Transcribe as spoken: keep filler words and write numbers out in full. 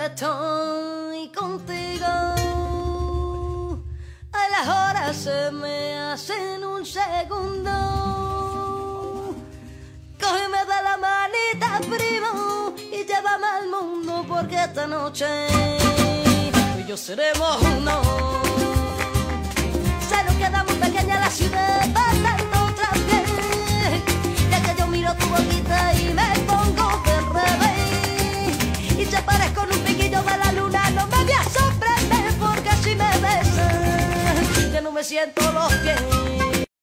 estoy contigo, ay, las horas se me hacen un segundo. Cógeme de la manita, primo, y llévame al mundo, porque esta noche tú y yo seremos uno. Se nos queda muy pequeña la ciudad para tanto también, ya que yo miro tu boquita y me pongo de revés, y te pares con un piquillo de la luna, no me voy a sorprender, porque si me besas ya no me siento los pies.